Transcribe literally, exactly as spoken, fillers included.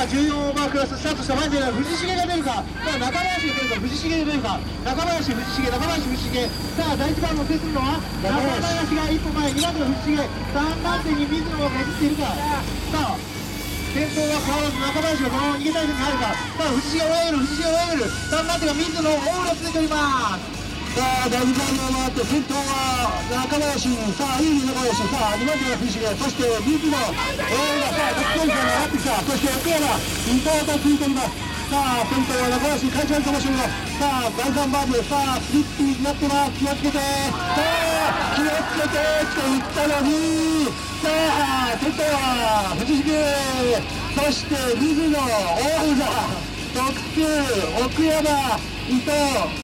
じゅうよんオーバークラススタートした前で藤重が出るか、さあ中林が出るか、藤重が出るか、中林、藤重、中林、藤重、さあ第一番を制するのは中林が一歩前、にばん手の藤重、さんばん手に水野がかじっているか。さあ先頭は変わらず中林がこのまま逃げたいに入るか。さあ藤重を追い上げる、藤重を追い上げる、さんばん手が水野、オールをついております。 さあ第二番を回って先頭は中林、さあいい中林、さあにばん手が藤重、そして水野、大浦、さあ独走者が上がってきた、そして奥山、伊藤とついております。さあ先頭は中林、会長かもしれない。さあだいさんばん手、さあスリッピーになってます。気をつけて、さあ気をつけてと言ったのに、さあ先頭は藤重、そして水野、大浦、特急奥山、伊藤。